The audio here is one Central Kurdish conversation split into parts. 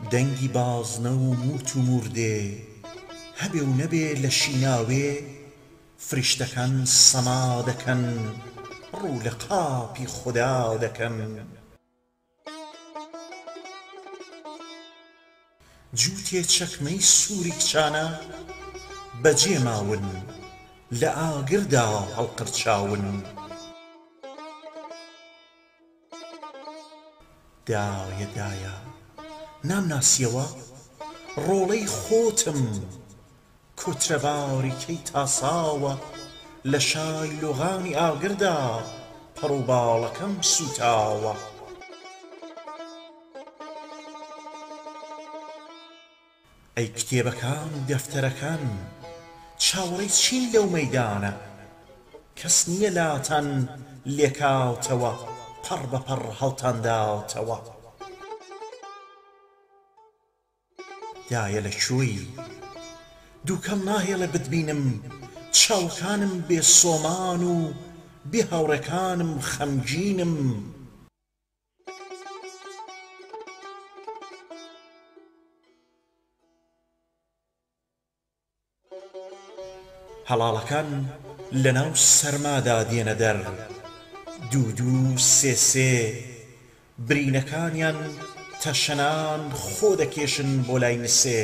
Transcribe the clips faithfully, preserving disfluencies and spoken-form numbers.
دەنگی بازنە و موت و موردێ هەبێ و نەبێ لە شیناوێ فریشتەکان سەما دەکەن ڕوو لە قاپی خودا دەکەن جووتێ چەکمەی سووری کچانە بەجێ ماون لە ئاگردا هەڵقرچاون دایە دایە نامناسیەوە ڕۆڵەی خۆتم کۆترەباری کەی تاساوە لە شای لۆغانی ئاگردا پەڕ و باڵەکەم سوتاوە ئەی کتێبەکان و دەفتەرەکان چاوەڕێی چین لەو مەیدانە کەس نییە لاتان لێکاوتەوە پەڕ بەپەڕ هەڵتانداوتەوە دایە لەکوێی دووکەم ناهێڵێ بتبینم چاوەکانم بێ سۆمان و بێ هاوڕێکانم خەمگینم هەڵاڵەکان لەناو سەرمادا دێنە دەر دوو دوو سێ سێ برینەکانیان تەشەنان خۆ دەکێشن بۆ لای نسێ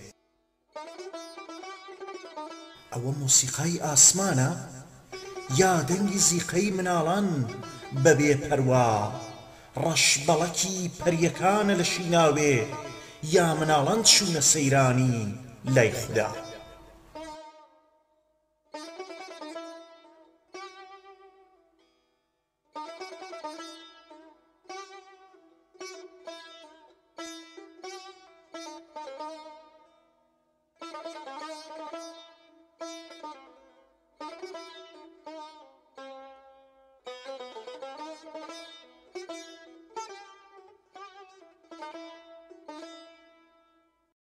ئەوە مۆسیقای ئاسمانە یا دەنگی زیقەی مناڵان بەبێ پەروا ڕەشبەڵەکی پەریەکانە لە شیناوێ یا مناڵان چوونە سەیرانی لای خودا